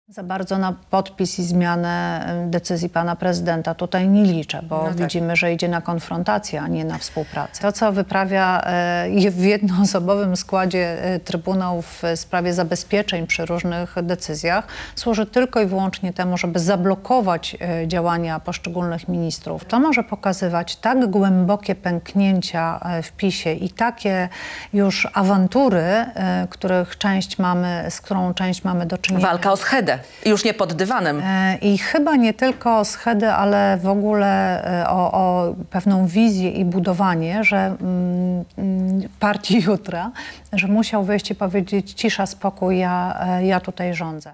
Za bardzo na podpis i zmianę decyzji pana prezydenta tutaj nie liczę, bo widzimy, że idzie na konfrontację, a nie na współpracę. To, co wyprawia w jednoosobowym składzie Trybunał w sprawie zabezpieczeń przy różnych decyzjach, służy tylko i wyłącznie temu, żeby zablokować działania poszczególnych ministrów. To może pokazywać tak głębokie pęknięcia w PiS-ie i takie już awantury, z którą część mamy do czynienia. Walka o schedę. Już nie pod dywanem. I chyba nie tylko o schedy, ale w ogóle o pewną wizję i budowanie, że partii jutra, że musiał wyjść i powiedzieć: cisza, spokój, ja tutaj rządzę.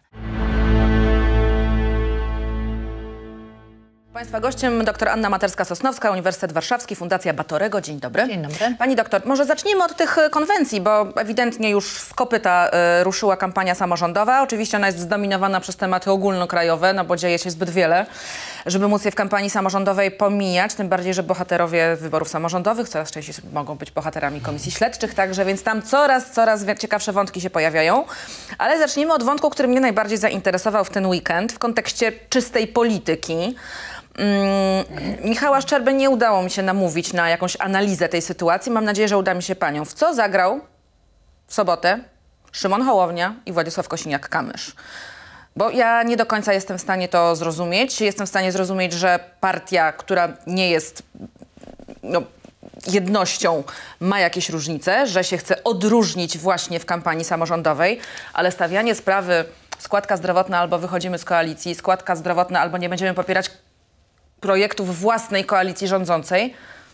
Państwa gościem dr Anna Materska-Sosnowska, Uniwersytet Warszawski, Fundacja Batorego. Dzień dobry. Dzień dobry. Pani doktor, może zacznijmy od tych konwencji, bo ewidentnie już z kopyta ruszyła kampania samorządowa. Oczywiście ona jest zdominowana przez tematy ogólnokrajowe, no bo dzieje się zbyt wiele, żeby móc je w kampanii samorządowej pomijać. Tym bardziej, że bohaterowie wyborów samorządowych coraz częściej mogą być bohaterami komisji śledczych także, więc tam coraz ciekawsze wątki się pojawiają. Ale zacznijmy od wątku, który mnie najbardziej zainteresował w ten weekend w kontekście czystej polityki. Michała Szczerbę nie udało mi się namówić na jakąś analizę tej sytuacji. Mam nadzieję, że uda mi się panią. W co zagrał w sobotę Szymon Hołownia i Władysław Kosiniak-Kamysz? Bo ja nie do końca jestem w stanie to zrozumieć. Jestem w stanie zrozumieć, że partia, która nie jest jednością, ma jakieś różnice, że się chce odróżnić właśnie w kampanii samorządowej, ale stawianie sprawy składka zdrowotna albo wychodzimy z koalicji, składka zdrowotna albo nie będziemy popierać projektów własnej koalicji rządzącej.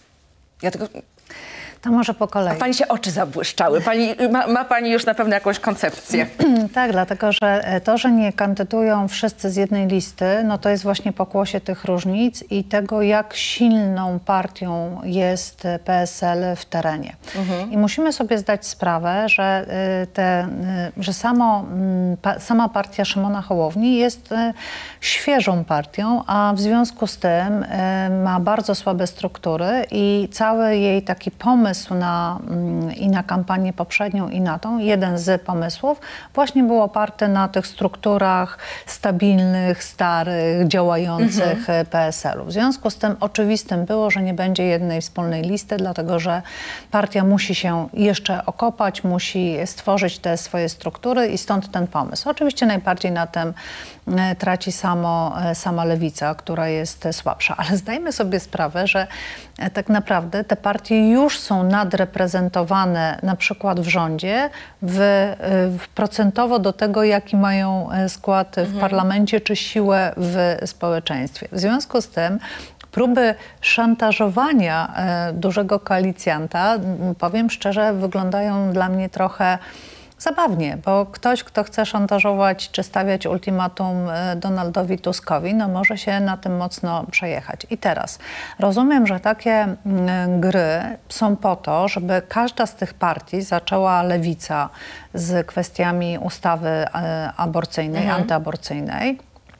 To może po kolei. A pani się oczy zabłyszczały. Ma pani już na pewno jakąś koncepcję. Tak, dlatego że to, że nie kandydują wszyscy z jednej listy, no to jest właśnie pokłosie tych różnic i tego, jak silną partią jest PSL w terenie. I musimy sobie zdać sprawę, że sama partia Szymona Hołowni jest świeżą partią, a w związku z tym ma bardzo słabe struktury i cały jej taki pomysł i na kampanię poprzednią i na tą, jeden z pomysłów właśnie był oparty na tych strukturach stabilnych, starych, działających PSL-u. W związku z tym oczywistym było, że nie będzie jednej wspólnej listy, dlatego że partia musi się jeszcze okopać, musi stworzyć te swoje struktury i stąd ten pomysł. Oczywiście najbardziej na tym traci sama lewica, która jest słabsza, ale zdajmy sobie sprawę, że tak naprawdę te partie już są nadreprezentowane na przykład w rządzie procentowo do tego, jaki mają skład w parlamencie czy siłę w społeczeństwie. W związku z tym próby szantażowania dużego koalicjanta, powiem szczerze, wyglądają dla mnie trochę zabawnie, bo ktoś, kto chce szantażować czy stawiać ultimatum Donaldowi Tuskowi, no może się na tym mocno przejechać. I teraz rozumiem, że takie gry są po to, żeby każda z tych partii zaczęła lewica z kwestiami ustawy aborcyjnej, antyaborcyjnej.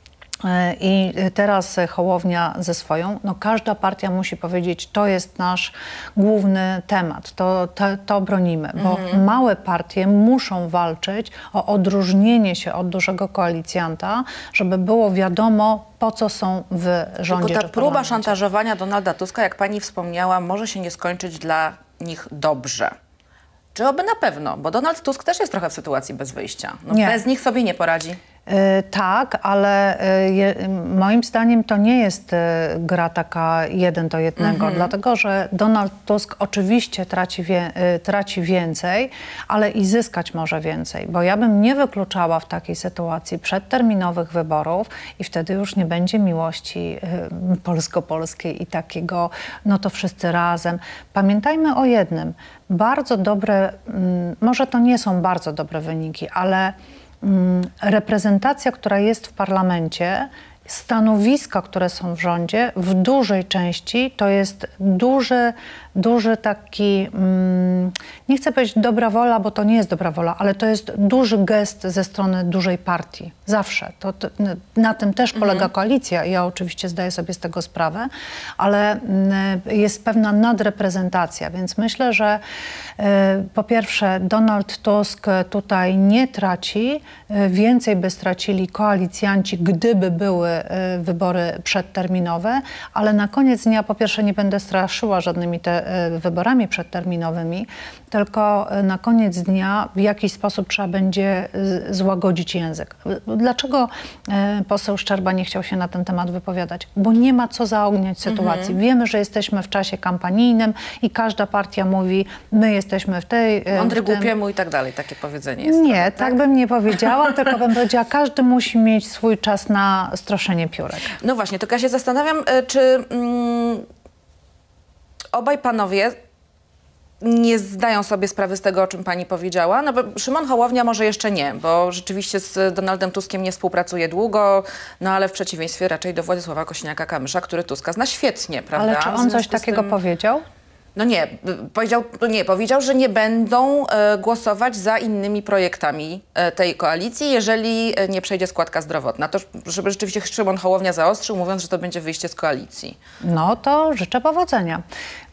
I teraz Hołownia ze swoją, no każda partia musi powiedzieć, to jest nasz główny temat, to bronimy, bo małe partie muszą walczyć o odróżnienie się od dużego koalicjanta, żeby było wiadomo, po co są w rządzie. Tylko ta próba szantażowania Donalda Tuska, jak pani wspomniała, może się nie skończyć dla nich dobrze. Czy oby na pewno? Bo Donald Tusk też jest trochę w sytuacji bez wyjścia. Bez nich sobie nie poradzi. Tak, ale moim zdaniem to nie jest gra taka 1:1, dlatego że Donald Tusk oczywiście traci więcej, ale i zyskać może więcej, bo ja bym nie wykluczała w takiej sytuacji przedterminowych wyborów i wtedy już nie będzie miłości polsko-polskiej i takiego, no to wszyscy razem. Pamiętajmy o jednym, bardzo dobre, może to nie są bardzo dobre wyniki, ale reprezentacja, która jest w parlamencie, stanowiska, które są w rządzie, w dużej części to jest duży taki, nie chcę powiedzieć dobra wola, bo to nie jest dobra wola, ale to jest duży gest ze strony dużej partii, zawsze. Na tym też polega koalicja. Ja oczywiście zdaję sobie z tego sprawę, ale jest pewna nadreprezentacja, więc myślę, że po pierwsze Donald Tusk tutaj nie traci, więcej by stracili koalicjanci, gdyby były wybory przedterminowe, ale na koniec dnia po pierwsze nie będę straszyła żadnymi wyborami przedterminowymi, tylko na koniec dnia w jakiś sposób trzeba będzie złagodzić język. Dlaczego poseł Szczerba nie chciał się na ten temat wypowiadać? Bo nie ma co zaogniać sytuacji. Wiemy, że jesteśmy w czasie kampanijnym i każda partia mówi, my jesteśmy w tej... Mądry głupiemu i tak dalej, takie powiedzenie jest. Nie, trochę, tak bym nie powiedziała, tylko bym powiedziała, każdy musi mieć swój czas na stroszenie piórek. No właśnie, tylko ja się zastanawiam, czy obaj panowie nie zdają sobie sprawy z tego, o czym pani powiedziała. No bo Szymon Hołownia może jeszcze nie, bo rzeczywiście z Donaldem Tuskiem nie współpracuje długo, no ale w przeciwieństwie raczej do Władysława Kosiniaka-Kamysza, który Tuska zna świetnie, prawda? Ale czy on coś takiego powiedział? No nie, powiedział, że nie będą głosować za innymi projektami tej koalicji, jeżeli nie przejdzie składka zdrowotna. To żeby rzeczywiście Szymon Hołownia zaostrzył, mówiąc, że to będzie wyjście z koalicji. No to życzę powodzenia.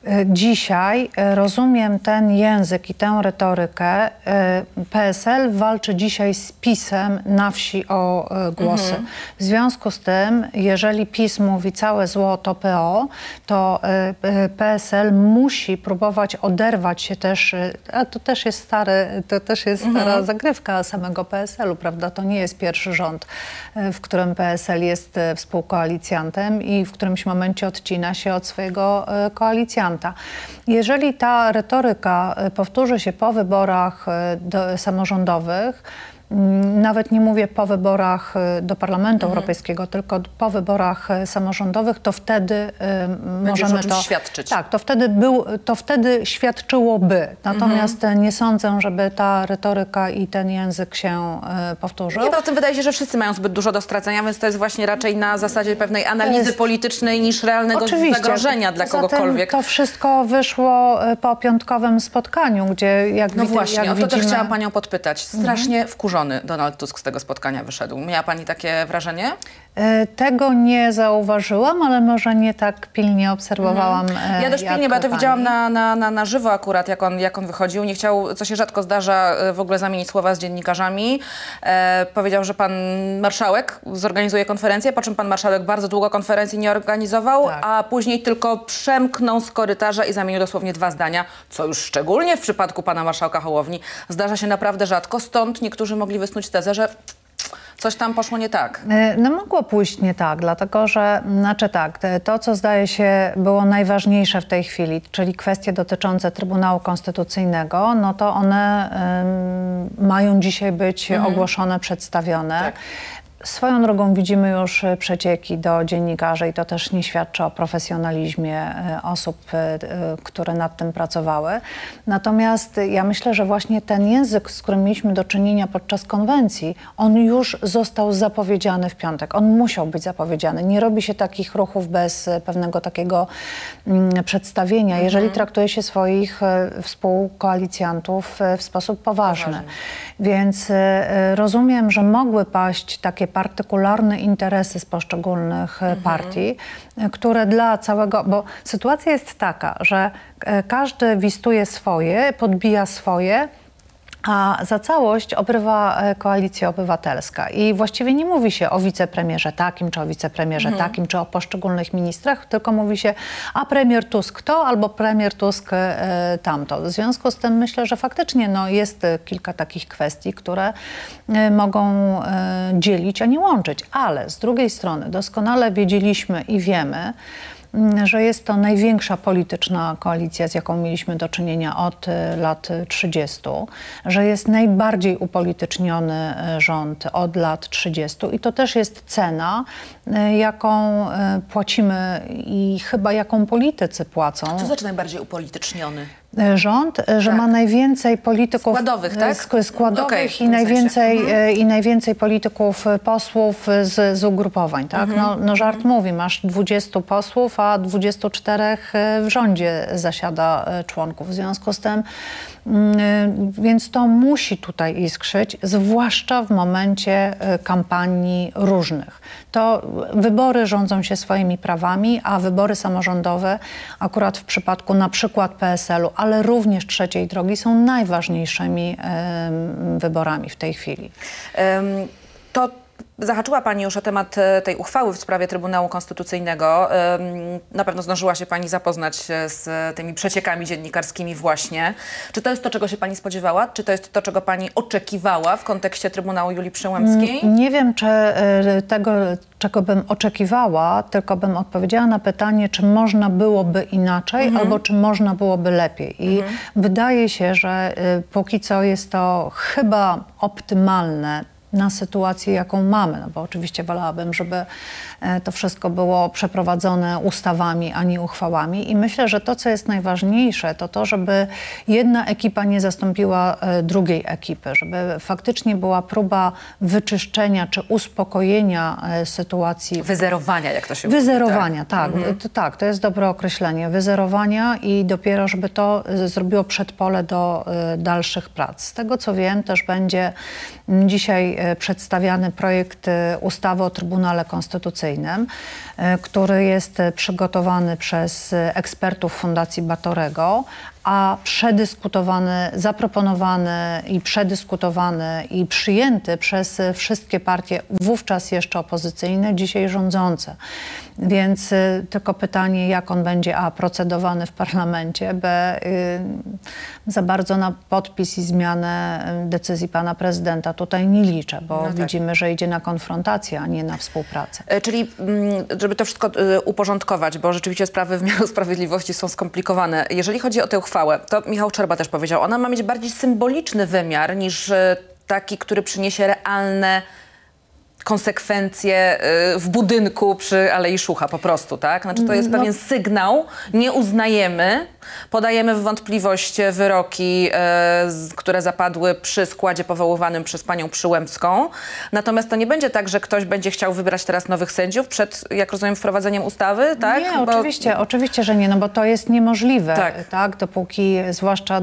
Dzisiaj rozumiem ten język i tę retorykę. PSL walczy dzisiaj z PiS-em na wsi o głosy. W związku z tym, jeżeli PiS mówi całe zło to PO, to PSL musi próbować oderwać się też, a to też jest stara zagrywka samego PSL-u, prawda? To nie jest pierwszy rząd, w którym PSL jest współkoalicjantem i w którymś momencie odcina się od swojego koalicjanta. Jeżeli ta retoryka powtórzy się po wyborach samorządowych, nawet nie mówię po wyborach do Parlamentu Europejskiego, tylko po wyborach samorządowych, to wtedy możemy to świadczyć. Tak, to wtedy świadczyłoby. Natomiast nie sądzę, żeby ta retoryka i ten język się powtórzył. Nie, poza tym wydaje się, że wszyscy mają zbyt dużo do stracenia, więc to jest właśnie raczej na zasadzie pewnej analizy politycznej niż realnego zagrożenia dla kogokolwiek. To wszystko wyszło po piątkowym spotkaniu, gdzie jak No właśnie, jak o to widzimy... chciałam panią podpytać. Strasznie wkurzony Donald Tusk z tego spotkania wyszedł. Miała pani takie wrażenie? Tego nie zauważyłam, ale może nie tak pilnie obserwowałam. Ja też pilnie, bo ja to widziałam na żywo akurat, jak on wychodził. Nie chciał, co się rzadko zdarza, w ogóle zamienić słowa z dziennikarzami. Powiedział, że pan marszałek zorganizuje konferencję, po czym pan marszałek bardzo długo konferencji nie organizował, a później tylko przemknął z korytarza i zamienił dosłownie 2 zdania, co już szczególnie w przypadku pana marszałka Hołowni zdarza się naprawdę rzadko. Stąd niektórzy mogli wysnuć tezę, że coś tam poszło nie tak. No mogło pójść nie tak, dlatego że, to co zdaje się było najważniejsze w tej chwili, czyli kwestie dotyczące Trybunału Konstytucyjnego, no to one mają dzisiaj być ogłoszone, przedstawione. Tak. Swoją drogą widzimy już przecieki do dziennikarzy i to też nie świadczy o profesjonalizmie osób, które nad tym pracowały. Natomiast ja myślę, że właśnie ten język, z którym mieliśmy do czynienia podczas konwencji, on już został zapowiedziany w piątek. On musiał być zapowiedziany. Nie robi się takich ruchów bez pewnego takiego przedstawienia, jeżeli traktuje się swoich współkoalicjantów w sposób poważny. Więc rozumiem, że mogły paść takie partykularne interesy z poszczególnych partii, które dla całego... Bo sytuacja jest taka, że każdy wistuje swoje, podbija swoje, a za całość obrywa Koalicja Obywatelska. I właściwie nie mówi się o wicepremierze takim, czy o wicepremierze takim, czy o poszczególnych ministrach, tylko mówi się, a premier Tusk to, albo premier Tusk tamto. W związku z tym myślę, że faktycznie jest kilka takich kwestii, które mogą dzielić, a nie łączyć. Ale z drugiej strony doskonale wiedzieliśmy i wiemy, że jest to największa polityczna koalicja, z jaką mieliśmy do czynienia od lat 30, że jest najbardziej upolityczniony rząd od lat 30 i to też jest cena, jaką płacimy i chyba jaką politycy płacą. Co znaczy najbardziej upolityczniony? Rząd, że ma najwięcej polityków składowych, tak? Składowych i najwięcej polityków, posłów z ugrupowań, tak? No żart mówi, masz 20 posłów, a 24 w rządzie zasiada członków. W związku z tym Więc to musi tutaj iskrzyć, zwłaszcza w momencie kampanii różnych. To wybory rządzą się swoimi prawami, a wybory samorządowe, akurat w przypadku na przykład PSL-u, ale również Trzeciej Drogi, są najważniejszymi wyborami w tej chwili. To zahaczyła Pani już o temat tej uchwały w sprawie Trybunału Konstytucyjnego. Na pewno zdążyła się Pani zapoznać z tymi przeciekami dziennikarskimi właśnie. Czy to jest to, czego się Pani spodziewała? Czy to jest to, czego Pani oczekiwała w kontekście Trybunału Julii Przyłębskiej? Nie wiem, czy tego, czego bym oczekiwała, tylko bym odpowiedziała na pytanie, czy można byłoby inaczej, albo czy można byłoby lepiej. I wydaje się, że póki co jest to chyba optymalne na sytuację, jaką mamy, no bo oczywiście wolałabym, żeby to wszystko było przeprowadzone ustawami, a nie uchwałami. I myślę, że to, co jest najważniejsze, to to, żeby jedna ekipa nie zastąpiła drugiej ekipy, żeby faktycznie była próba wyczyszczenia czy uspokojenia sytuacji. Wyzerowania, jak to się mówi. Wyzerowania, tak. Tak, to jest dobre określenie. Wyzerowania i dopiero, żeby to zrobiło przedpole do dalszych prac. Z tego, co wiem, też będzie dzisiaj przedstawiany projekt ustawy o Trybunale Konstytucyjnym, który jest przygotowany przez ekspertów Fundacji Batorego, a przedyskutowany, zaproponowany i przedyskutowany i przyjęty przez wszystkie partie wówczas jeszcze opozycyjne, dzisiaj rządzące. Więc tylko pytanie, jak on będzie procedowany w parlamencie, za bardzo na podpis i zmianę decyzji pana prezydenta tutaj nie liczę, bo widzimy, że idzie na konfrontację, a nie na współpracę. Czyli, żeby to wszystko uporządkować, bo rzeczywiście sprawy w wymiaru sprawiedliwości są skomplikowane. Jeżeli chodzi o tę uchwałę, to Michał Szczerba też powiedział, ona ma mieć bardziej symboliczny wymiar niż taki, który przyniesie realne konsekwencje w budynku przy Alei Szucha po prostu, tak? Znaczy to jest pewien sygnał, nie uznajemy, podajemy w wątpliwość wyroki, które zapadły przy składzie powoływanym przez panią Przyłębską. Natomiast to nie będzie tak, że ktoś będzie chciał wybrać teraz nowych sędziów przed, jak rozumiem, wprowadzeniem ustawy, tak? Nie, oczywiście, że nie, no bo to jest niemożliwe, tak? Dopóki, zwłaszcza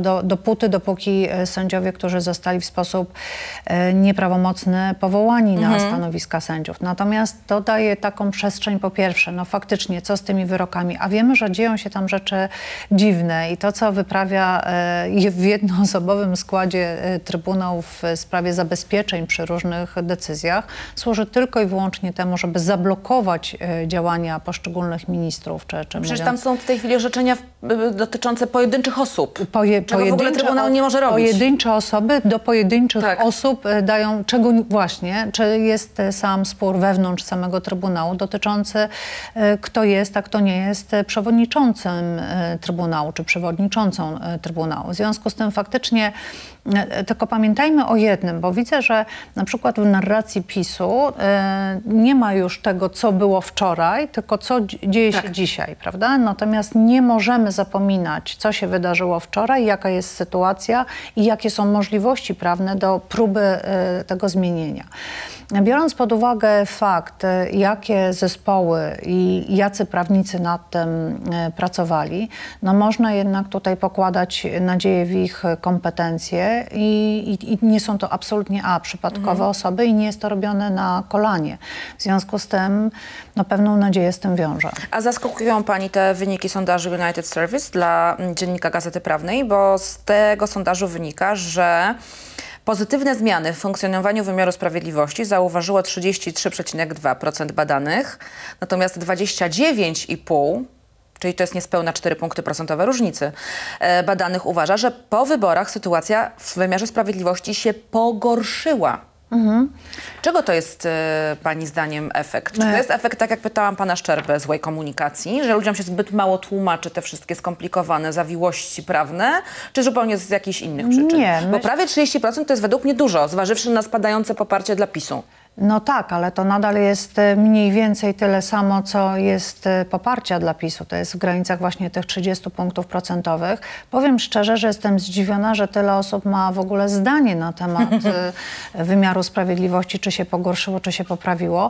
dopóki sędziowie, którzy zostali w sposób nieprawomocny powołani na stanowiska sędziów. Natomiast to daje taką przestrzeń, po pierwsze, no faktycznie, co z tymi wyrokami, a wiemy, że dzieją się tam rzeczy dziwne i to, co wyprawia w jednoosobowym składzie Trybunał w sprawie zabezpieczeń przy różnych decyzjach, służy tylko i wyłącznie temu, żeby zablokować działania poszczególnych ministrów. Przecież tam są w tej chwili orzeczenia dotyczące pojedynczych osób. Czego w ogóle Trybunał nie może robić. Pojedyncze osoby do pojedynczych osób dają, czego właśnie, czy jest sam spór wewnątrz samego Trybunału dotyczący kto jest, a kto nie jest przewodniczącym Trybunału, czy przewodniczącą Trybunału. W związku z tym faktycznie tylko pamiętajmy o jednym, bo widzę, że na przykład w narracji PiS-u nie ma już tego, co było wczoraj, tylko co dzieje się dzisiaj, prawda? Natomiast nie możemy zapominać, co się wydarzyło wczoraj, jaka jest sytuacja i jakie są możliwości prawne do próby tego zmienienia. Biorąc pod uwagę fakt, jakie zespoły i jacy prawnicy nad tym pracowali, no można jednak tutaj pokładać nadzieję w ich kompetencje i nie są to absolutnie przypadkowe osoby i nie jest to robione na kolanie. W związku z tym no, pewną nadzieję z tym wiąże. A zaskakują Pani te wyniki sondażu United Service dla Dziennika Gazety Prawnej, bo z tego sondażu wynika, że pozytywne zmiany w funkcjonowaniu wymiaru sprawiedliwości zauważyło 33,2% badanych, natomiast 29,5%, czyli to jest niespełna 4 punkty procentowe różnicy, badanych uważa, że po wyborach sytuacja w wymiarze sprawiedliwości się pogorszyła. Czego to jest Pani zdaniem efekt? Czy to jest efekt, tak jak pytałam pana Szczerbę, złej komunikacji, że ludziom się zbyt mało tłumaczy te wszystkie skomplikowane zawiłości prawne, czy zupełnie z jakichś innych przyczyn? Nie, bo prawie 30% to jest według mnie dużo, zważywszy na spadające poparcie dla PiS-u. No tak, ale to nadal jest mniej więcej tyle samo, co jest poparcia dla PiS-u. To jest w granicach właśnie tych 30 punktów procentowych. Powiem szczerze, że jestem zdziwiona, że tyle osób ma w ogóle zdanie na temat wymiaru sprawiedliwości, czy się pogorszyło, czy się poprawiło.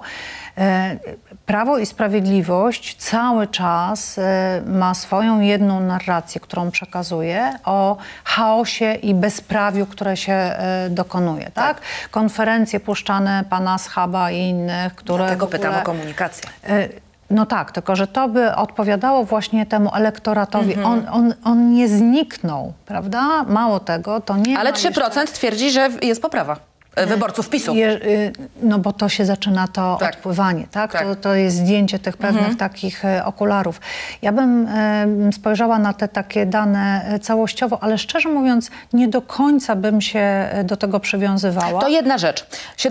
Prawo i Sprawiedliwość cały czas ma swoją jedną narrację, którą przekazuje o chaosie i bezprawiu, które się dokonuje. Tak? Konferencje puszczane pana Schaba i innych, które Dlatego w ogóle, pytam o komunikację. No tak, tylko że to by odpowiadało właśnie temu elektoratowi. On nie zniknął, prawda? Mało tego, to nie Ale ma 3% twierdzi, że jest poprawa wyborców PiS-u. No bo to się zaczyna to Tak. odpływanie, tak? Tak. To jest zdjęcie tych pewnych takich okularów. Ja bym spojrzała na te takie dane całościowo, ale szczerze mówiąc nie do końca bym się do tego przywiązywała. To jedna rzecz.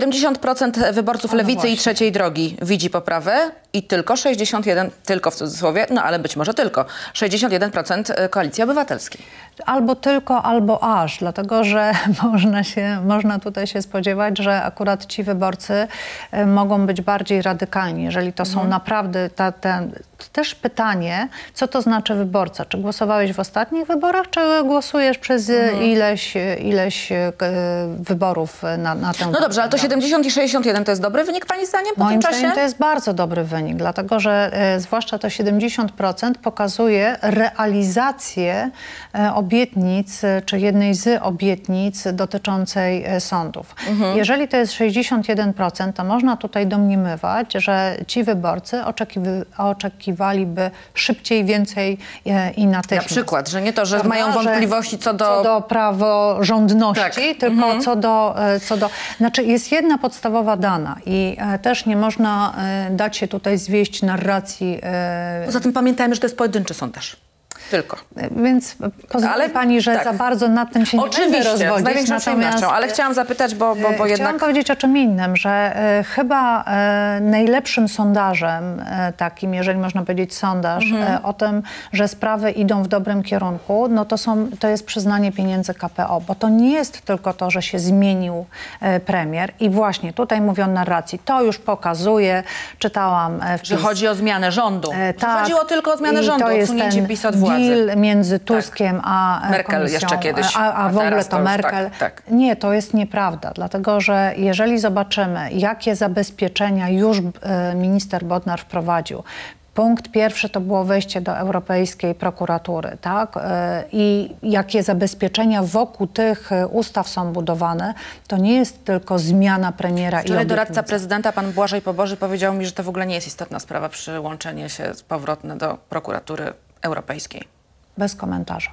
70% wyborców No Lewicy i właśnie. Trzeciej Drogi widzi poprawę i tylko 61, tylko w cudzysłowie, no ale być może tylko, 61% Koalicji Obywatelskiej. Albo tylko, albo aż, dlatego że można tutaj się spodziewać, że akurat ci wyborcy mogą być bardziej radykalni, jeżeli to są naprawdę też pytanie, co to znaczy wyborca? Czy głosowałeś w ostatnich wyborach, czy głosujesz przez ileś wyborów na tę No dobrze, ale to 70 i 61 to jest dobry wynik pani zdaniem po tym Moim czasie? zdaniem to jest bardzo dobry wynik, dlatego że zwłaszcza to 70% pokazuje realizację obietnic, czy jednej z obietnic dotyczącej sądów. Jeżeli to jest 61%, to można tutaj domniemywać, że ci wyborcy oczekiwaliby szybciej, więcej i Na natychmiast. przykład, że nie to, że Prawda, mają wątpliwości co do... co do praworządności, Tak. tylko co do... Znaczy jest jedna podstawowa dana i też nie można dać się tutaj zwieść narracji. Poza tym pamiętajmy, że to jest pojedynczy sondaż. Tylko. Więc pozwoli Ale pani, że tak. za bardzo nad tym się nie będę Oczywiście, rozwodzić. z największą przyjemnością, ale chciałam zapytać, bo Chciałam jednak... powiedzieć o czym innym, że chyba najlepszym sondażem takim, jeżeli można powiedzieć sondaż, o tym, że sprawy idą w dobrym kierunku, no to jest przyznanie pieniędzy KPO, bo to nie jest tylko to, że się zmienił premier i właśnie tutaj mówię o narracji. To już pokazuje, czytałam Że chodzi o zmianę rządu. tak. Chodziło tylko o zmianę I rządu, to jest odsunięcie ten PiS od władzy. deal między Tuskiem a Merkel Komisją, jeszcze kiedyś, a a w ogóle teraz to to już Merkel. tak. Nie, to jest nieprawda, dlatego że jeżeli zobaczymy, jakie zabezpieczenia już minister Bodnar wprowadził, punkt pierwszy to było wejście do Europejskiej Prokuratury, tak? I jakie zabezpieczenia wokół tych ustaw są budowane, to nie jest tylko zmiana premiera i Wczoraj doradca obietnice. prezydenta, pan Błażej Poboży, powiedział mi, że to w ogóle nie jest istotna sprawa przyłączenie się powrotne do prokuratury europejskiej. Bez komentarza.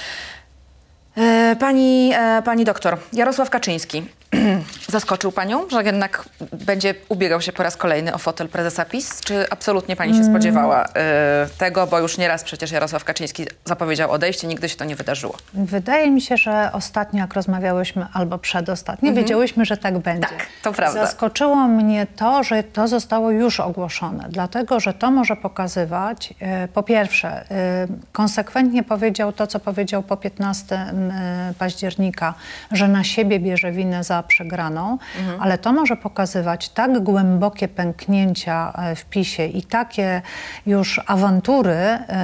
Pani doktor, Jarosław Kaczyński zaskoczył panią, że jednak będzie ubiegał się po raz kolejny o fotel prezesa PiS? Czy absolutnie pani się spodziewała tego, bo już nieraz przecież Jarosław Kaczyński zapowiedział odejście, nigdy się to nie wydarzyło? Wydaje mi się, że ostatnio, jak rozmawiałyśmy, albo przedostatnio, wiedziałyśmy, że tak będzie. Tak, to prawda. Zaskoczyło mnie to, że to zostało już ogłoszone, dlatego, że to może pokazywać, po pierwsze, konsekwentnie powiedział to, co powiedział po 15 października, że na siebie bierze winę za przegraną, ale to może pokazywać tak głębokie pęknięcia w PiS-ie i takie już awantury,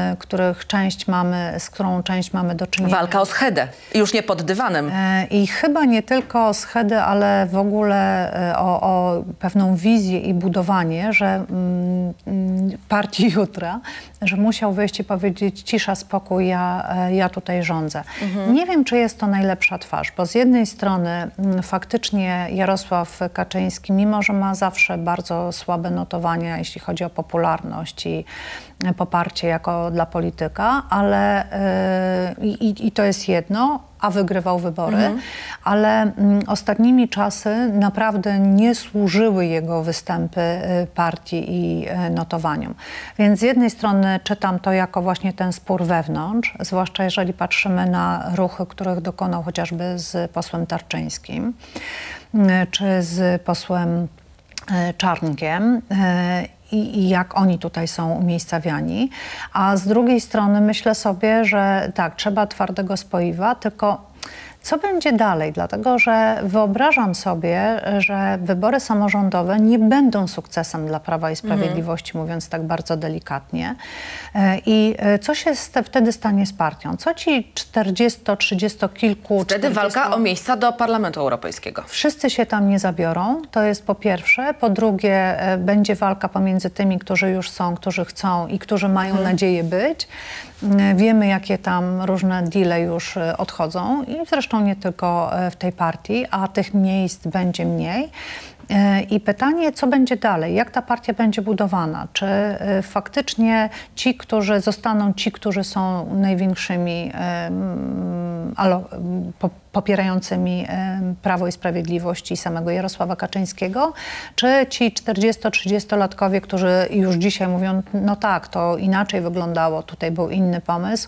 z którą część mamy do czynienia. Walka o schedę. Już nie pod dywanem. I chyba nie tylko o schedę, ale w ogóle o pewną wizję i budowanie, że partii jutra, że musiał wyjść i powiedzieć cisza, spokój, ja tutaj rządzę. Nie wiem, czy jest to najlepsza twarz, bo z jednej strony faktycznie Jarosław Kaczyński, mimo że ma zawsze bardzo słabe notowania, jeśli chodzi o popularność i poparcie jako dla polityka, ale i to jest jedno, a wygrywał wybory, ale ostatnimi czasy naprawdę nie służyły jego występy partii i notowaniom. Więc z jednej strony czytam to jako właśnie ten spór wewnątrz, zwłaszcza jeżeli patrzymy na ruchy, których dokonał chociażby z posłem Tarczyńskim, czy z posłem Czarnkiem, i jak oni tutaj są umiejscawiani. A z drugiej strony myślę sobie, że tak, trzeba twardego spoiwa, tylko Co będzie dalej? Dlatego, że wyobrażam sobie, że wybory samorządowe nie będą sukcesem dla Prawa i Sprawiedliwości, mówiąc tak bardzo delikatnie. I co się wtedy stanie z partią? Co ci 40 kilku... Wtedy walka o miejsca do Parlamentu Europejskiego. Wszyscy się tam nie zabiorą, to jest po pierwsze. Po drugie, będzie walka pomiędzy tymi, którzy już są, którzy chcą i którzy mają nadzieję być. Wiemy, jakie tam różne deale już odchodzą i zresztą nie tylko w tej partii, a tych miejsc będzie mniej. I pytanie, co będzie dalej? Jak ta partia będzie budowana? Czy faktycznie ci, którzy zostaną, ci, którzy są największymi popierającymi Prawo i Sprawiedliwość i samego Jarosława Kaczyńskiego, czy ci 40-30-latkowie, którzy już dzisiaj mówią, no tak, to inaczej wyglądało, tutaj był inny pomysł,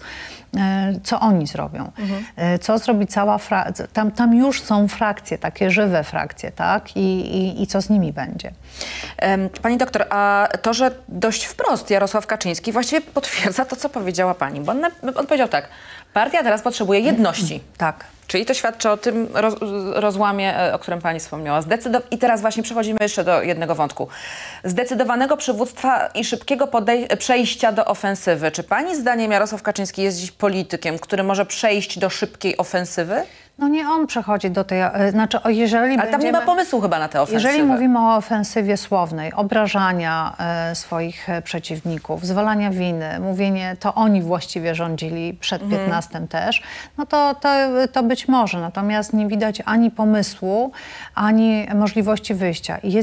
co oni zrobią? Co zrobi cała frakcja? Tam już są frakcje, takie żywe frakcje, tak? I co z nimi będzie? Pani doktor, a to, że dość wprost Jarosław Kaczyński właściwie potwierdza to, co powiedziała pani, bo on powiedział tak, partia teraz potrzebuje jedności. Tak. Czyli to świadczy o tym rozłamie, o którym pani wspomniała. I teraz właśnie przechodzimy jeszcze do jednego wątku. Zdecydowanego przywództwa i szybkiego przejścia do ofensywy. Czy pani zdaniem Jarosław Kaczyński jest dziś politykiem, który może przejść do szybkiej ofensywy? No nie on przechodzi do tej, znaczy jeżeli Ale tam nie ma pomysłu chyba na tę ofensywę. Jeżeli mówimy o ofensywie słownej, obrażania swoich przeciwników, zwalania winy, mówienie, to oni właściwie rządzili przed 15 też, no to być może. Natomiast nie widać ani pomysłu, ani możliwości wyjścia. I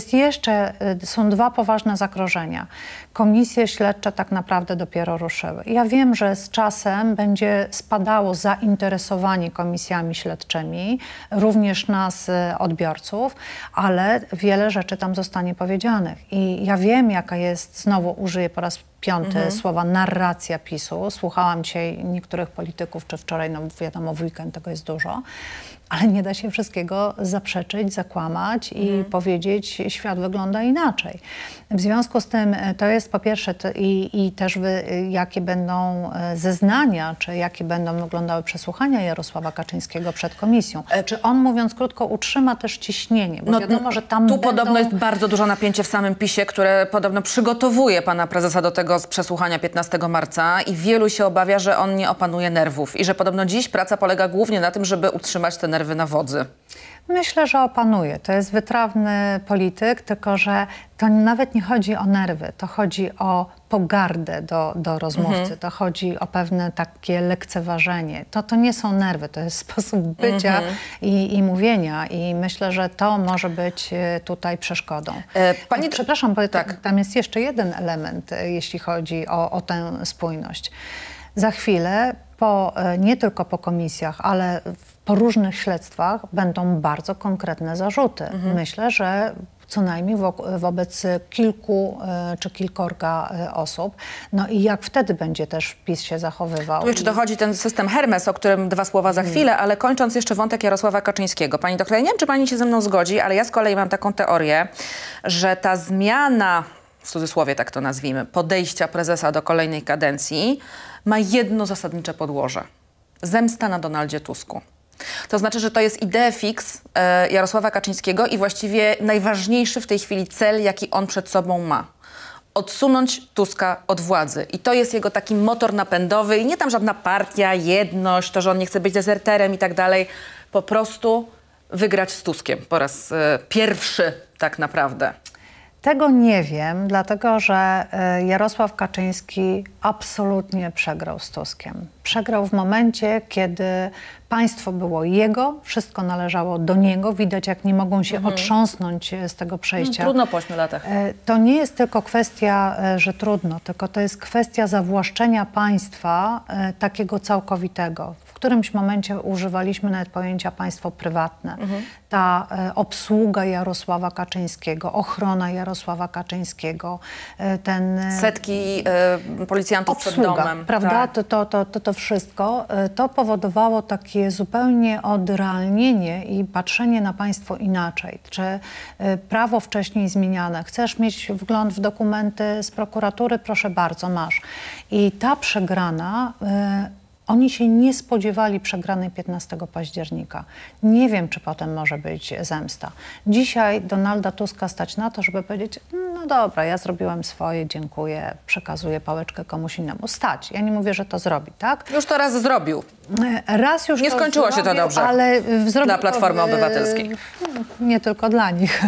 są dwa poważne zagrożenia. Komisje śledcze tak naprawdę dopiero ruszyły. Ja wiem, że z czasem będzie spadało zainteresowanie komisjami śledczymi, również nas, odbiorców, ale wiele rzeczy tam zostanie powiedzianych. I ja wiem, jaka jest, znowu użyję po raz piąty słowa narracja PiS-u. Słuchałam dzisiaj niektórych polityków, czy wczoraj, no wiadomo, w weekend tego jest dużo, ale nie da się wszystkiego zaprzeczyć, zakłamać i powiedzieć, świat wygląda inaczej. W związku z tym to jest po pierwsze i też jakie będą zeznania, czy jakie będą wyglądały przesłuchania Jarosława Kaczyńskiego przed komisją. Czy on, mówiąc krótko, utrzyma też ciśnienie, bo wiadomo, że tam podobno jest bardzo dużo napięcie w samym PiS-ie, które podobno przygotowuje pana prezesa do tego przesłuchania 15 marca i wielu się obawia, że on nie opanuje nerwów i że podobno dziś praca polega głównie na tym, żeby utrzymać te nerwy na wodzy. Myślę, że opanuje. To jest wytrawny polityk, tylko że to nawet nie chodzi o nerwy, to chodzi o pogardę do rozmówcy, to chodzi o pewne takie lekceważenie. To nie są nerwy, to jest sposób bycia i mówienia i myślę, że to może być tutaj przeszkodą. Przepraszam, bo tam jest jeszcze jeden element, jeśli chodzi o tę spójność. Za chwilę, nie tylko po komisjach, ale po różnych śledztwach będą bardzo konkretne zarzuty. Myślę, że co najmniej wobec kilku czy kilkorga osób. No i jak wtedy będzie też PiS się zachowywał? Tu jeszcze dochodzi ten system Hermes, o którym dwa słowa za chwilę, ale kończąc jeszcze wątek Jarosława Kaczyńskiego. Pani doktor, ja nie wiem, czy pani się ze mną zgodzi, ale ja z kolei mam taką teorię, że ta zmiana, w cudzysłowie tak to nazwijmy, podejścia prezesa do kolejnej kadencji ma jedno zasadnicze podłoże. Zemsta na Donaldzie Tusku. To znaczy, że to jest idea fix Jarosława Kaczyńskiego i właściwie najważniejszy w tej chwili cel, jaki on przed sobą ma. Odsunąć Tuska od władzy. I to jest jego taki motor napędowy i nie tam żadna partia, jedność, to, że on nie chce być dezerterem i tak dalej. Po prostu wygrać z Tuskiem po raz pierwszy tak naprawdę. Tego nie wiem, dlatego że Jarosław Kaczyński absolutnie przegrał z Tuskiem. Przegrał w momencie, kiedy państwo było jego, wszystko należało do niego. Widać, jak nie mogą się otrząsnąć z tego przejścia. Trudno po 8 latach. To nie jest tylko kwestia, że trudno, tylko to jest kwestia zawłaszczenia państwa takiego całkowitego. W którymś momencie używaliśmy nawet pojęcia państwo prywatne. Ta obsługa Jarosława Kaczyńskiego, ochrona Jarosława Kaczyńskiego, setki policjantów przed domem. Prawda? Tak. To wszystko, to powodowało takie zupełnie odrealnienie i patrzenie na państwo inaczej. Czy prawo wcześniej zmieniane, chcesz mieć wgląd w dokumenty z prokuratury? Proszę bardzo, masz. I ta przegrana Oni się nie spodziewali przegranej 15 października. Nie wiem, czy potem może być zemsta. Dzisiaj Donalda Tuska stać na to, żeby powiedzieć, no dobra, ja zrobiłem swoje, dziękuję, przekazuję pałeczkę komuś innemu. Stać. Ja nie mówię, że to zrobi, tak? Już to raz zrobił. Raz już Nie to skończyło się to zrobił, dobrze ale zrobił dla Platformy to, Obywatelskiej. Nie tylko dla nich.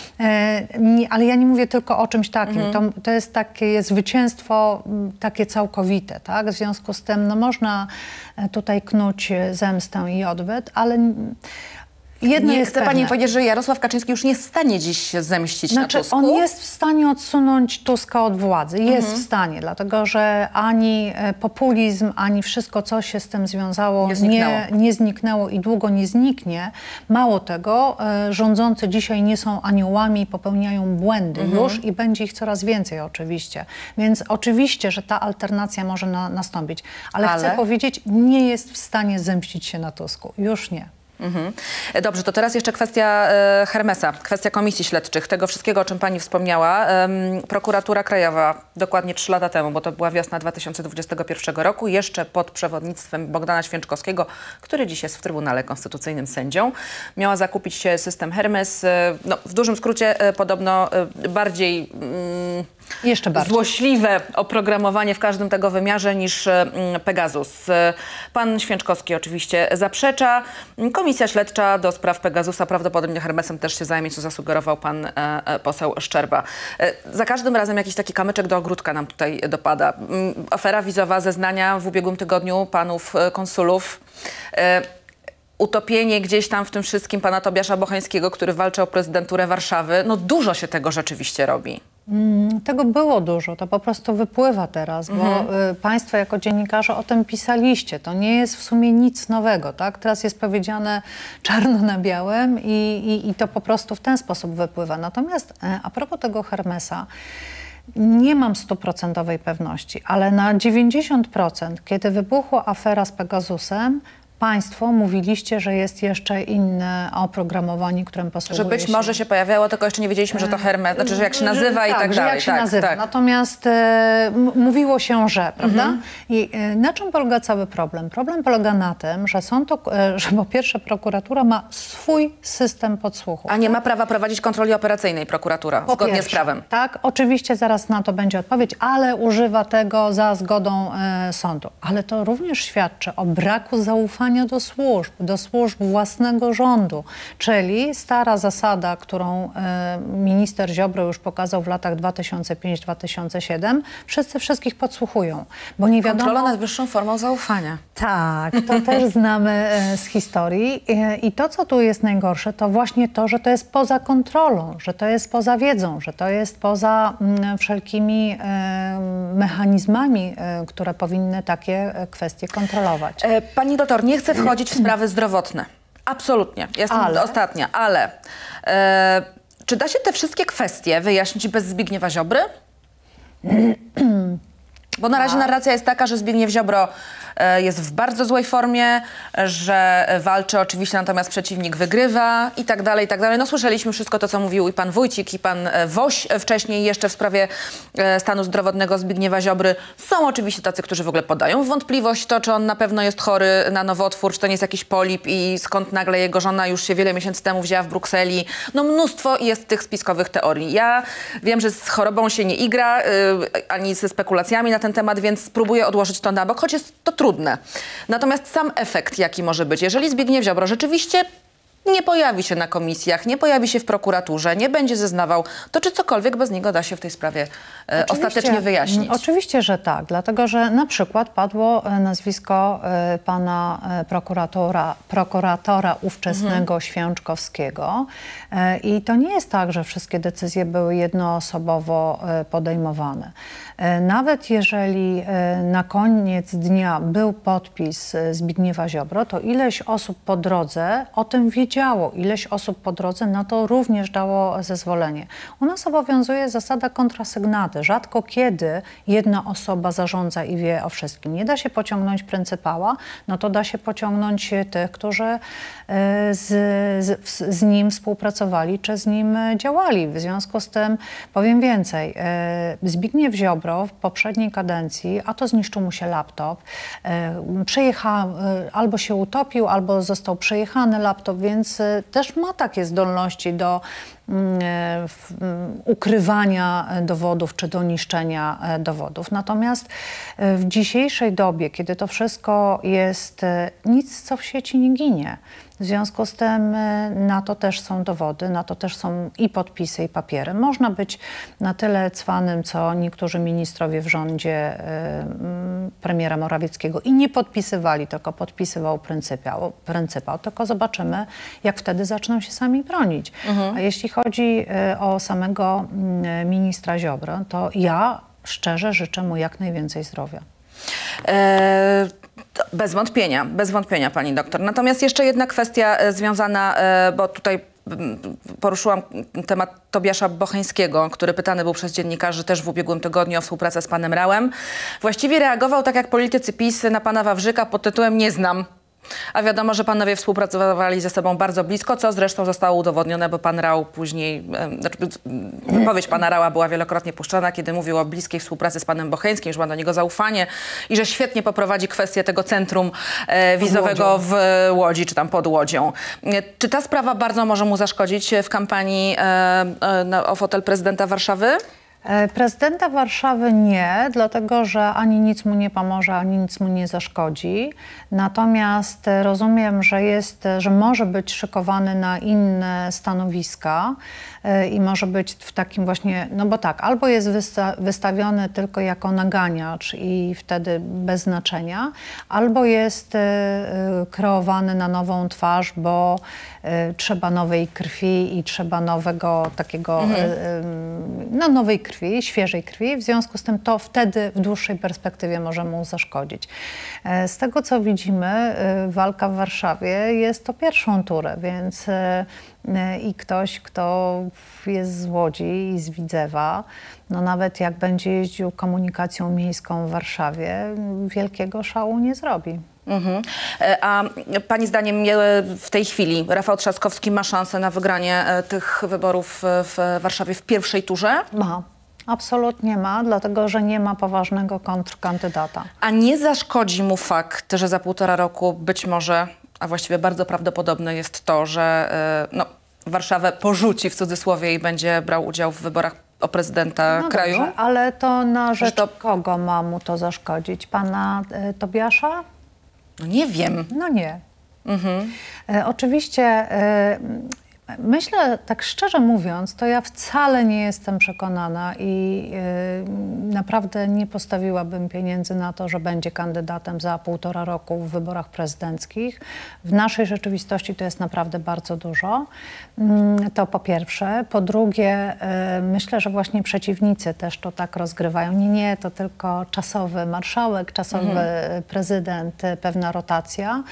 Ale ja nie mówię tylko o czymś takim. To jest takie zwycięstwo takie całkowite, tak? W związku z tym no, można tutaj knuć zemstę i odwet, ale jedno Nie jest chce pani pewne. powiedzieć, że Jarosław Kaczyński już nie jest w stanie dziś się zemścić Znaczy, na Tusku? on jest w stanie odsunąć Tuska od władzy. Jest w stanie, dlatego że ani populizm, ani wszystko, co się z tym związało, nie zniknęło i długo nie zniknie. Mało tego, rządzący dzisiaj nie są aniołami, popełniają błędy już i będzie ich coraz więcej oczywiście. Więc oczywiście, że ta alternacja może nastąpić. Ale chcę powiedzieć, nie jest w stanie zemścić się na Tusku. Już nie. Dobrze, to teraz jeszcze kwestia Hermesa, kwestia komisji śledczych, tego wszystkiego, o czym pani wspomniała. Prokuratura Krajowa dokładnie 3 lata temu, bo to była wiosna 2021 roku, jeszcze pod przewodnictwem Bogdana Święczkowskiego, który dziś jest w Trybunale Konstytucyjnym sędzią, miała zakupić system Hermes. No, w dużym skrócie podobno bardziej... Jeszcze bardziej złośliwe oprogramowanie w każdym tego wymiarze niż Pegasus. Pan Święczkowski oczywiście zaprzecza. Komisja śledcza do spraw Pegasusa prawdopodobnie Hermesem też się zajmie, co zasugerował pan poseł Szczerba. Za każdym razem jakiś taki kamyczek do ogródka nam tutaj dopada. Afera wizowa, zeznania w ubiegłym tygodniu panów konsulów. Utopienie gdzieś tam w tym wszystkim pana Tobiasza Bocheńskiego, który walczy o prezydenturę Warszawy. No dużo się tego rzeczywiście robi. Tego było dużo, to po prostu wypływa teraz, bo państwo jako dziennikarze o tym pisaliście. To nie jest w sumie nic nowego, tak? Teraz jest powiedziane czarno na białym i to po prostu w ten sposób wypływa. Natomiast a propos tego Hermesa, nie mam 100% pewności, ale na 90%, kiedy wybuchła afera z Pegasusem, państwo mówiliście, że jest jeszcze inne oprogramowanie, którym posługuje Że być może się pojawiało, tylko jeszcze nie wiedzieliśmy, że to Hermes, znaczy, że jak się nazywa i tak że dalej. Jak się nazywa. Tak. Natomiast mówiło się, że, prawda? I na czym polega cały problem? Problem polega na tym, że że po pierwsze prokuratura ma swój system podsłuchu. A nie ma prawa prowadzić kontroli operacyjnej prokuratura, zgodnie z prawem. Tak, oczywiście zaraz na to będzie odpowiedź, ale używa tego za zgodą sądu. Ale to również świadczy o braku zaufania do służb własnego rządu, czyli stara zasada, którą minister Ziobro już pokazał w latach 2005-2007, wszyscy wszystkich podsłuchują, bo nie wiadomo... Kontrola nad wyższą formą zaufania. Tak, to też znamy z historii i to, co tu jest najgorsze, to właśnie to, że to jest poza kontrolą, że to jest poza wiedzą, że to jest poza wszelkimi mechanizmami, które powinny takie kwestie kontrolować. Pani doktor, nie chcę wchodzić w sprawy zdrowotne. Absolutnie. Jestem ostatnia, ale czy da się te wszystkie kwestie wyjaśnić bez Zbigniewa Ziobry? Bo na razie narracja jest taka, że Zbigniew Ziobro jest w bardzo złej formie, że walczy oczywiście, natomiast przeciwnik wygrywa i tak dalej, i tak dalej. No słyszeliśmy wszystko to, co mówił i pan Wójcik, i pan Woś wcześniej jeszcze w sprawie stanu zdrowotnego Zbigniewa Ziobry. Są oczywiście tacy, którzy w ogóle podają w wątpliwość to, czy on na pewno jest chory na nowotwór, czy to nie jest jakiś polip i skąd nagle jego żona już się wiele miesięcy temu wzięła w Brukseli. No mnóstwo jest tych spiskowych teorii. Ja wiem, że z chorobą się nie igra, ani ze spekulacjami na ten temat, więc spróbuję odłożyć to na bok, choć jest to trudne. Natomiast sam efekt, jaki może być, jeżeli Zbigniew Ziobro rzeczywiście nie pojawi się na komisjach, nie pojawi się w prokuraturze, nie będzie zeznawał, to czy cokolwiek bez niego da się w tej sprawie ostatecznie wyjaśnić? Oczywiście, że tak, dlatego że na przykład padło nazwisko pana prokuratora ówczesnego Święczkowskiego i to nie jest tak, że wszystkie decyzje były jednoosobowo podejmowane. Nawet jeżeli na koniec dnia był podpis Zbigniewa Ziobro, to ileś osób po drodze o tym wiedziało. wiedziało, ileś osób po drodze, no to również dało zezwolenie. U nas obowiązuje zasada kontrasygnaty. Rzadko kiedy jedna osoba zarządza i wie o wszystkim. Nie da się pociągnąć pryncypała, no to da się pociągnąć tych, którzy z nim współpracowali, czy z nim działali. W związku z tym powiem więcej. Zbigniew Ziobro w poprzedniej kadencji, a to zniszczył mu się laptop, albo się utopił, albo został przejechany laptop, więc też ma takie zdolności do ukrywania dowodów czy do niszczenia dowodów. Natomiast w dzisiejszej dobie, kiedy to wszystko jest, nic co w sieci nie ginie. W związku z tym na to też są dowody, na to też są i podpisy, i papiery. Można być na tyle cwanym, co niektórzy ministrowie w rządzie premiera Morawieckiego i nie podpisywali, tylko podpisywał pryncypał. Tylko zobaczymy, jak wtedy zaczną się sami bronić. A jeśli chodzi o samego ministra Ziobro, to ja szczerze życzę mu jak najwięcej zdrowia. Bez wątpienia, pani doktor. Natomiast jeszcze jedna kwestia związana, bo tutaj poruszyłam temat Tobiasza Bocheńskiego, który pytany był przez dziennikarzy też w ubiegłym tygodniu o współpracę z panem Rauem. Właściwie reagował tak jak politycy PiS na pana Wawrzyka pod tytułem "nie znam". A wiadomo, że panowie współpracowali ze sobą bardzo blisko, co zresztą zostało udowodnione, bo pan Rau później, wypowiedź pana Raua była wielokrotnie puszczana, kiedy mówił o bliskiej współpracy z panem Bocheńskim, że ma do niego zaufanie i że świetnie poprowadzi kwestię tego centrum wizowego w Łodzi, czy tam pod Łodzią. Czy ta sprawa bardzo może mu zaszkodzić w kampanii o fotel prezydenta Warszawy? Prezydenta Warszawy nie, dlatego że ani nic mu nie pomoże, ani nic mu nie zaszkodzi. Natomiast rozumiem, że może być szykowany na inne stanowiska i może być w takim właśnie, no bo tak, albo jest wystawiony tylko jako naganiacz i wtedy bez znaczenia, albo jest kreowany na nową twarz, bo trzeba nowej krwi i trzeba nowego takiego, nowej krwi, świeżej krwi. W związku z tym to wtedy w dłuższej perspektywie może mu zaszkodzić. Z tego, co widzimy, walka w Warszawie jest to pierwszą turę, więc i ktoś, kto jest z Łodzi i z Widzewa, no nawet jak będzie jeździł komunikacją miejską w Warszawie, wielkiego szału nie zrobi. A pani zdaniem w tej chwili Rafał Trzaskowski ma szansę na wygranie tych wyborów w Warszawie w pierwszej turze? Ma. Absolutnie ma, dlatego że nie ma poważnego kontrkandydata. A nie zaszkodzi mu fakt, że za 1,5 roku być może, a właściwie bardzo prawdopodobne jest to, że Warszawę porzuci w cudzysłowie i będzie brał udział w wyborach o prezydenta kraju? Dobrze, ale to na rzecz kogo ma mu to zaszkodzić? Pana Tobiasza? No nie wiem. No nie. Oczywiście myślę, tak szczerze mówiąc, to ja wcale nie jestem przekonana i naprawdę nie postawiłabym pieniędzy na to, że będzie kandydatem za 1,5 roku w wyborach prezydenckich. W naszej rzeczywistości to jest naprawdę bardzo dużo. To po pierwsze. Po drugie, myślę, że właśnie przeciwnicy też to tak rozgrywają. Nie, to tylko czasowy marszałek, czasowy prezydent, pewna rotacja,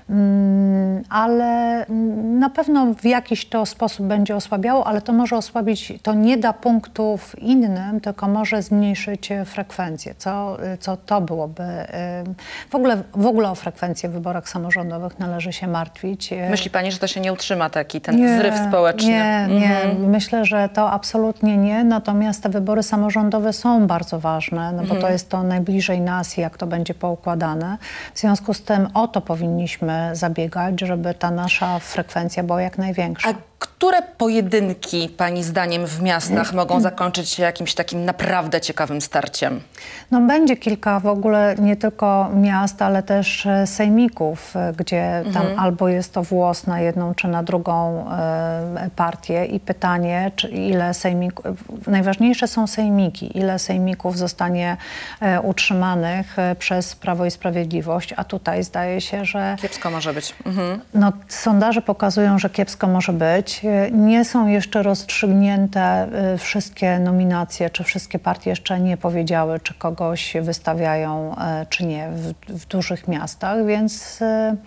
ale na pewno w jakiś to sposób będzie osłabiało, ale to może osłabić, to nie da punktów innym, tylko może zmniejszyć frekwencję, co to byłoby. W ogóle o frekwencję w wyborach samorządowych należy się martwić. Myśli pani, że to się nie utrzyma ten zryw społeczny? Nie. Myślę, że to absolutnie nie. Natomiast te wybory samorządowe są bardzo ważne, no bo to jest to najbliżej nas i jak to będzie poukładane. W związku z tym o to powinniśmy zabiegać, żeby ta nasza frekwencja była jak największa. Które pojedynki pani zdaniem w miastach mogą zakończyć się jakimś takim naprawdę ciekawym starciem? No będzie kilka w ogóle nie tylko miast, ale też sejmików, gdzie tam albo jest to włos na jedną czy na drugą partię i pytanie, czy ile sejmików, najważniejsze są sejmiki, ile sejmików zostanie utrzymanych przez Prawo i Sprawiedliwość, a tutaj zdaje się, że... Kiepsko może być. No, sondaże pokazują, że kiepsko może być. Nie są jeszcze rozstrzygnięte wszystkie nominacje, czy wszystkie partie jeszcze nie powiedziały, czy kogoś wystawiają, czy nie w dużych miastach, więc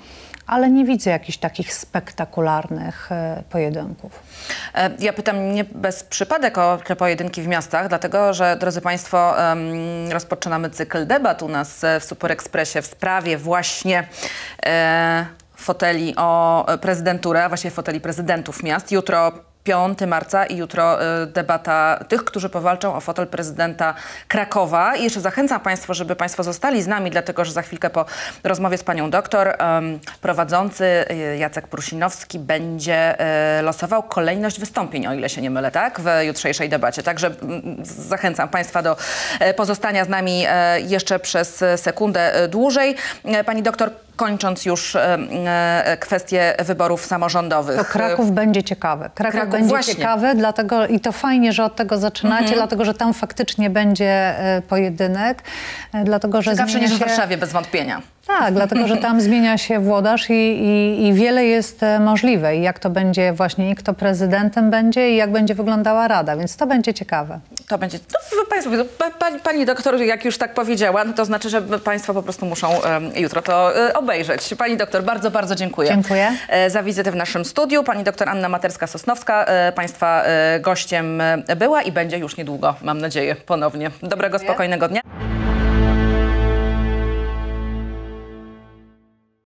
ale nie widzę jakichś takich spektakularnych pojedynków. Ja pytam nie bez przypadek o te pojedynki w miastach, dlatego że, drodzy Państwo, rozpoczynamy cykl debat u nas w Super Expressie w sprawie właśnie foteli o prezydenturę, a właściwie foteli prezydentów miast. Jutro 5 marca i jutro debata tych, którzy powalczą o fotel prezydenta Krakowa. I jeszcze zachęcam Państwa, żeby Państwo zostali z nami, dlatego że za chwilkę po rozmowie z panią doktor prowadzący Jacek Prusinowski będzie losował kolejność wystąpień, o ile się nie mylę, tak? W jutrzejszej debacie. Także zachęcam Państwa do pozostania z nami jeszcze przez sekundę dłużej. Pani doktor, kończąc już kwestię wyborów samorządowych. To Kraków będzie ciekawy. Kraków będzie właśnie ciekawy, dlatego i to fajnie, że od tego zaczynacie, dlatego że tam faktycznie będzie pojedynek. Dlatego, że ciekawsze niż się... w Warszawie, bez wątpienia. Tak, dlatego że tam zmienia się włodarz i wiele jest możliwe. I jak to będzie właśnie, i kto prezydentem będzie i jak będzie wyglądała rada, więc to będzie ciekawe. To będzie, no, Państwo wiedzą, pani doktor, jak już tak powiedziała, no to znaczy, że Państwo po prostu muszą jutro to obejrzeć. Pani doktor, bardzo, bardzo dziękuję. Dziękuję. Za wizytę w naszym studiu. Pani doktor Anna Materska-Sosnowska, Państwa gościem była i będzie już niedługo, mam nadzieję, ponownie. Dobrego, spokojnego dnia.